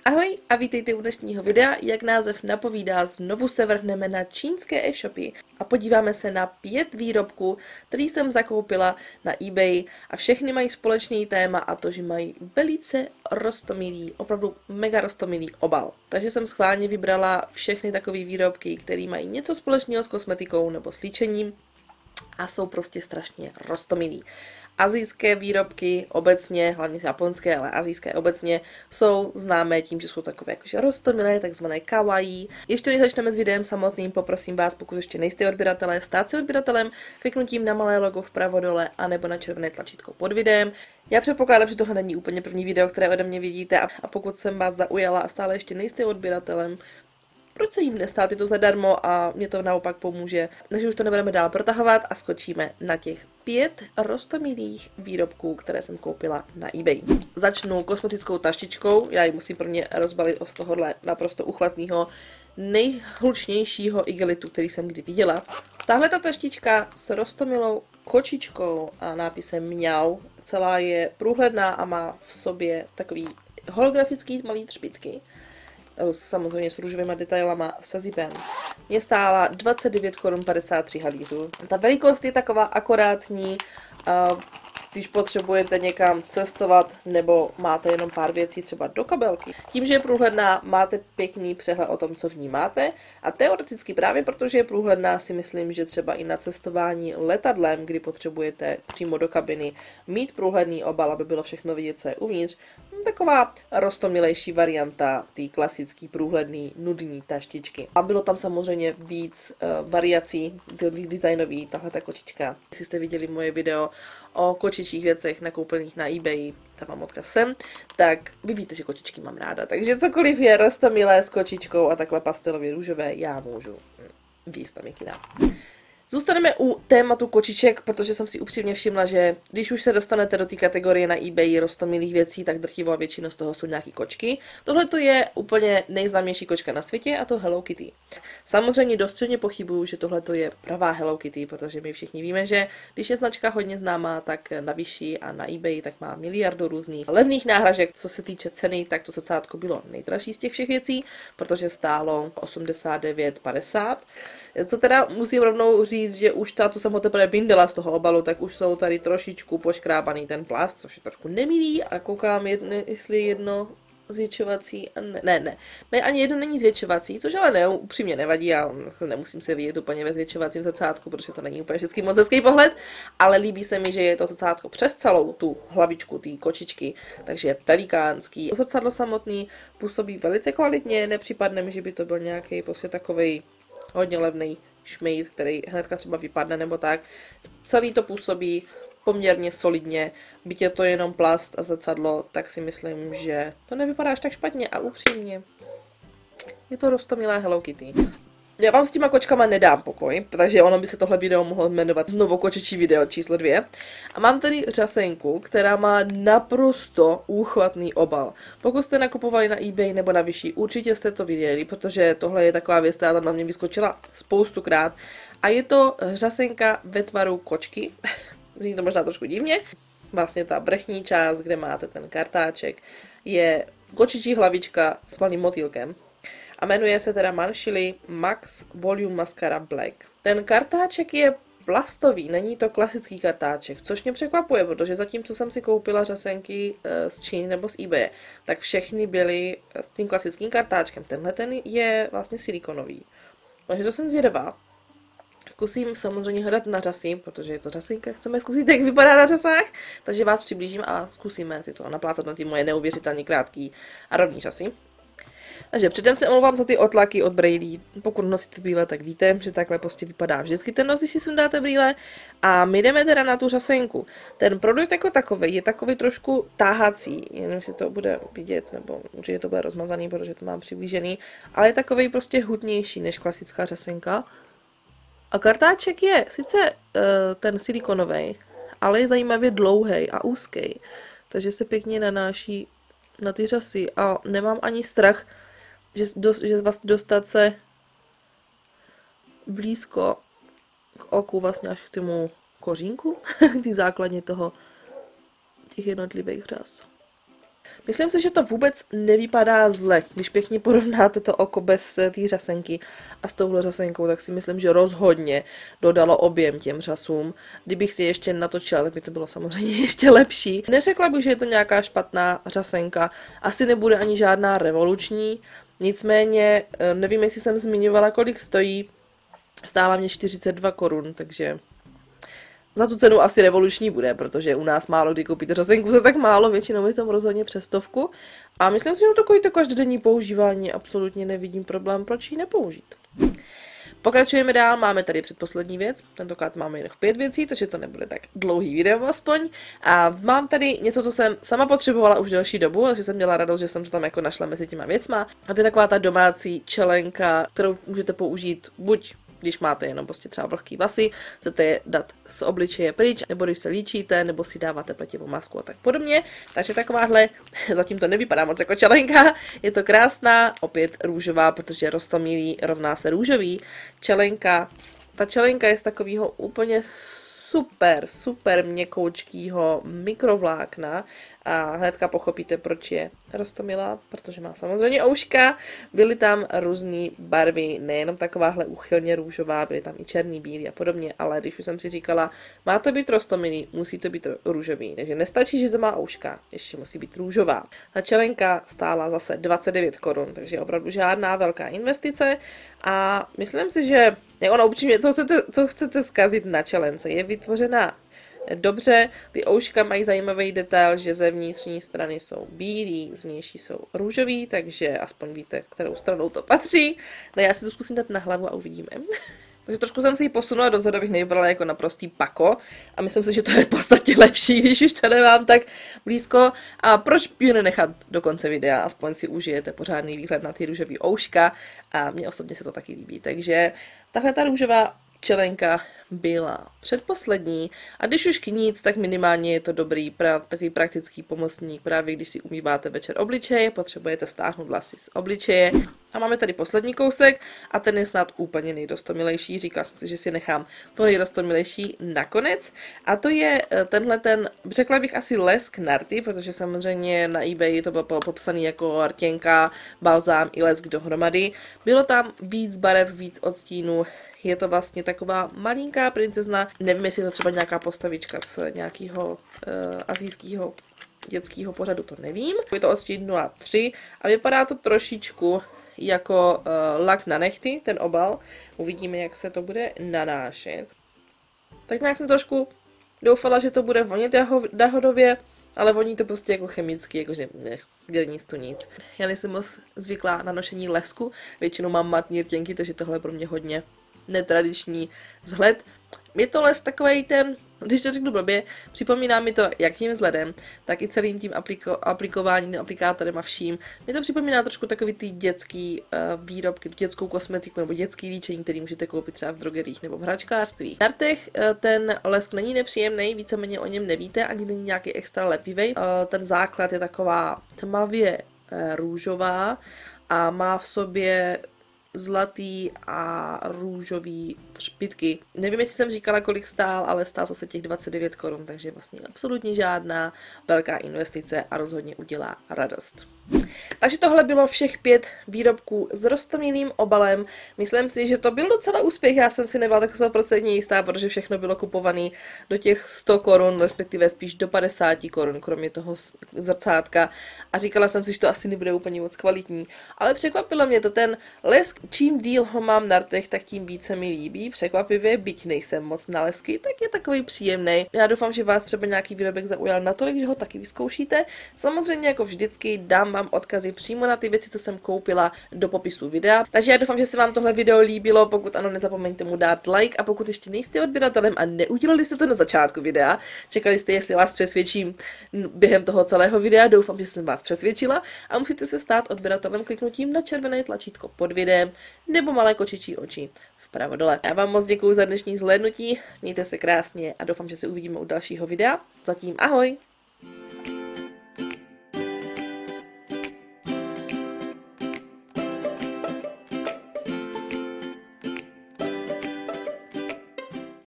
Ahoj a vítejte u dnešního videa. Jak název napovídá, znovu se vrhneme na čínské e-shopy a podíváme se na 5 výrobků, který jsem zakoupila na eBay a všechny mají společný téma a to, že mají velice roztomilý, opravdu mega roztomilý obal. Takže jsem schválně vybrala všechny takové výrobky, které mají něco společného s kosmetikou nebo s líčením a jsou prostě strašně roztomilý. Asijské výrobky obecně, hlavně japonské, ale asijské obecně, jsou známé tím, že jsou takové jakože roztomilé, takzvané kawaii. Ještě než začneme s videem samotným, poprosím vás, pokud ještě nejste odběratelé, stát se odběratelem kliknutím na malé logo vpravo dole anebo na červené tlačítko pod videem. Já předpokládám, že tohle není úplně první video, které ode mě vidíte a pokud jsem vás zaujala a stále ještě nejste odběratelem, proč se jim nestát, je to zadarmo a mě to naopak pomůže. Takže už to nebudeme dál protahovat a skočíme na těch 5 roztomilých výrobků, které jsem koupila na eBay. Začnu kosmetickou taštičkou, já ji musím pro mě rozbalit z tohohle naprosto uchvatného, nejhlučnějšího igelitu, který jsem kdy viděla. Tahle ta taštička s roztomilou kočičkou a nápisem mňau, celá je průhledná a má v sobě takový holografický malý třpytky. Samozřejmě s růžovými detailama se zipem. Mě stála 29,53 Kč. Ta velikost je taková akorátní, když potřebujete někam cestovat nebo máte jenom pár věcí třeba do kabelky. Tím, že je průhledná, máte pěkný přehled o tom, co v ní máte a teoreticky právě protože je průhledná si myslím, že třeba i na cestování letadlem, kdy potřebujete přímo do kabiny mít průhledný obal, aby bylo všechno vidět, co je uvnitř, taková roztomilejší varianta té klasické průhledné nudní taštičky. A bylo tam samozřejmě víc variací designový, tahle ta kočička. Jestli jste viděli moje video o kočičích věcech nakoupených na eBay, tam mám odkaz sem, tak vy víte, že kočičky mám ráda. Takže cokoliv je roztomilé s kočičkou a takhle pastelově růžové, já můžu víc tam mikina. Zůstaneme u tématu kočiček, protože jsem si upřímně všimla, že když už se dostanete do té kategorie na eBay roztomilých věcí, tak drtivá většina z toho jsou nějaký kočky. Tohle to je úplně nejznámější kočka na světě a to Hello Kitty. Samozřejmě dost středně pochybuju, že tohle to je pravá Hello Kitty, protože my všichni víme, že když je značka hodně známá, tak na Wishi a na eBay tak má miliardu různých levných náhražek. Co se týče ceny, tak to srdcátko bylo nejdražší z těch všech věcí, protože stálo 89,50. Co teda musím rovnou říct, že už ta, co jsem ho teprve vyndala z toho obalu, tak už jsou tady trošičku poškrábaný ten plast, což je trošku nemilý a koukám, jestli jedno zvětšovací, ne, ani jedno není zvětšovací, což ale ne, upřímně nevadí, já nemusím se vidět úplně ve zvětšovacím zrcátku, protože to není úplně vždycky moc hezký pohled, ale líbí se mi, že je to zrcátko přes celou tu hlavičku té kočičky, takže je velikánský. Zrcadlo samotný působí velice kvalitně, nepřipadne mi, že by to byl nějaký prostě takovej hodně levný šmejd, který hnedka třeba vypadne nebo tak. Celý to působí poměrně solidně, byť je to jenom plast a zrcadlo, tak si myslím, že to nevypadá až tak špatně a upřímně. Je to roztomilé Hello Kitty. Já vám s těma kočkama nedám pokoj, takže ono by se tohle video mohlo jmenovat znovu kočičí video číslo 2. A mám tady řasenku, která má naprosto úchvatný obal. Pokud jste nakupovali na eBay nebo na Wishi, určitě jste to viděli, protože tohle je taková věc, která tam na mě vyskočila spoustukrát. A je to řasenka ve tvaru kočky. Zní to možná trošku divně. Vlastně ta vrchní část, kde máte ten kartáček, je kočičí hlavička s malým motýlkem. A jmenuje se teda Manchili Max Volume Mascara Black. Ten kartáček je plastový, není to klasický kartáček, což mě překvapuje, protože zatímco jsem si koupila řasenky z Číny nebo z eBay, tak všechny byly s tím klasickým kartáčkem. Tenhle ten je vlastně silikonový. Takže to jsem zvědavá. Zkusím samozřejmě hledat na řasy, protože je to řasenka, chceme zkusit, jak vypadá na řasách, takže vás přiblížím a zkusíme si to naplácat na ty moje neuvěřitelně krátký a rovný řasy. Takže předem se omlouvám za ty otlaky od brýlí. Pokud nosíte brýle, tak víte, že takhle prostě vypadá vždycky ten nos, když si sundáte brýle. A my jdeme teda na tu řasenku. Ten produkt jako takový je takový trošku táhací, nevím, jestli to bude vidět, nebo určitě to bude rozmazaný, protože to mám přiblížený, ale je takový prostě hutnější než klasická řasenka. A kartáček je sice ten silikonový, ale je zajímavě dlouhý a úzký, takže se pěkně nanáší na ty řasy a nemám ani strach, že vlastně dostat se blízko k oku, vlastně až k tomu kořínku, k té základně těch jednotlivých řas. Myslím si, že to vůbec nevypadá zle. Když pěkně porovnáte to oko bez té řasenky a s touhle řasenkou, tak si myslím, že rozhodně dodalo objem těm řasům. Kdybych si ještě natočila, tak by to bylo samozřejmě ještě lepší. Neřekla bych, že je to nějaká špatná řasenka. Asi nebude ani žádná revoluční. Nicméně, nevím, jestli jsem zmiňovala, kolik stojí. Stála mě 42 korun, takže za tu cenu asi revoluční bude, protože u nás málo kdy koupíte řasenku za tak málo, většinou je tam rozhodně přes 100. A myslím si, že to každodenní používání absolutně nevidím problém, proč ji nepoužít. Pokračujeme dál, máme tady předposlední věc, tentokrát máme jen 5 věcí, takže to nebude tak dlouhý video aspoň. A mám tady něco, co jsem sama potřebovala už delší dobu, takže jsem měla radost, že jsem to tam jako našla mezi těma věcma. A to je taková ta domácí čelenka, kterou můžete použít buď když máte jenom prostě třeba vlhký vlasy, chcete je dát z obličeje pryč, nebo když se líčíte, nebo si dáváte pletivou masku a tak podobně. Takže takováhle, zatím to nevypadá moc jako čelenka, je to krásná, opět růžová, protože roztomilý rovná se růžový. Čelenka, ta čelenka je z takového úplně super měkoučkýho mikrovlákna a hnedka pochopíte, proč je roztomilá, protože má samozřejmě ouška. Byly tam různé barvy, nejenom takováhle úchylně růžová, byly tam i černý, bílý a podobně, ale když už jsem si říkala, má to být roztomilý, musí to být růžový, takže nestačí, že to má ouška, ještě musí být růžová. Ta čelenka stála zase 29 korun, takže opravdu žádná velká investice a myslím si, že ono upřímně, co chcete zkazit na čelence, je vytvořená dobře, ty ouška mají zajímavý detail, že ze vnitřní strany jsou bílý, z vnější jsou růžový, takže aspoň víte, kterou stranou to patří. No já si to zkusím dát na hlavu a uvidíme. Takže trošku jsem si ji posunula dozadu, abych nevypadala jako naprostý pako a myslím si, že to je v podstatě lepší, když už to nemám tak blízko. A proč ji nenechat do konce videa, aspoň si užijete pořádný výhled na ty růžový ouška a mně osobně se to taky líbí. Takže tahle ta růžová čelenka byla předposlední a když už nic, tak minimálně je to dobrý, takový praktický pomocník, právě když si umýváte večer obličej, potřebujete stáhnout vlasy z obličeje. A máme tady poslední kousek a ten je snad úplně nejroztomilejší, říkala jsem si, že si nechám to nejroztomilejší nakonec a to je řekla bych asi lesk narty, protože samozřejmě na eBay to bylo popsaný jako rtěnka, balzám i lesk dohromady. Bylo tam víc barev, víc odstínů. Je to vlastně taková malinká princezna, nevím, jestli je to třeba nějaká postavička z nějakého asijského dětského pořadu, to nevím. Je to odstín 03 a vypadá to trošičku jako lak na nehty, ten obal. Uvidíme, jak se to bude nanášet. Tak nějak jsem trošku doufala, že to bude vonit jahodově, ale voní to prostě jako chemicky, jakože nic to nic. Já nejsem moc zvyklá na nošení lesku, většinou mám matní rtěnky, takže tohle je pro mě hodně netradiční vzhled. Je to les takovej ten, když to řeknu blbě, připomíná mi to jak tím vzhledem, tak i celým tím aplikováním, aplikátorem a vším. Mě to připomíná trošku takový ty dětský výrobky, dětskou kosmetiku nebo dětský líčení, který můžete koupit třeba v drogerích nebo v hračkářství. Na rtech ten lesk není nepříjemný, víceméně o něm nevíte, ani není nějaký extra lepivej. Ten základ je taková tmavě růžová a má v sobě zlatý a růžový třpytky. Nevím, jestli jsem říkala, kolik stál, ale stál zase těch 29 korun, takže vlastně absolutně žádná velká investice a rozhodně udělá radost. Takže tohle bylo všech 5 výrobků s roztomilým obalem. Myslím si, že to byl docela úspěch, já jsem si nebyla tak 100% jistá, protože všechno bylo kupované do těch 100 korun, respektive spíš do 50 korun, kromě toho zrcátka. A říkala jsem si, že to asi nebude úplně moc kvalitní. Ale překvapilo mě to, ten lesk, čím díl ho mám na rtech, tak tím více mi líbí. Překvapivě, byť nejsem moc na lesky, tak je takový příjemný. Já doufám, že vás třeba nějaký výrobek zaujal natolik, že ho taky vyzkoušíte. Samozřejmě jako vždycky dám vám odkazy přímo na ty věci, co jsem koupila do popisu videa. Takže já doufám, že se vám tohle video líbilo, pokud ano, nezapomeňte mu dát like a pokud ještě nejste odběratelem a neudělali jste to na začátku videa, čekali jste, jestli vás přesvědčím během toho celého videa, doufám, že jsem vás přesvědčila a můžete se stát odběratelem kliknutím na červené tlačítko pod videem nebo malé kočičí oči vpravo dole. Já vám moc děkuji za dnešní zhlédnutí, mějte se krásně a doufám, že se uvidíme u dalšího videa. Zatím ahoj!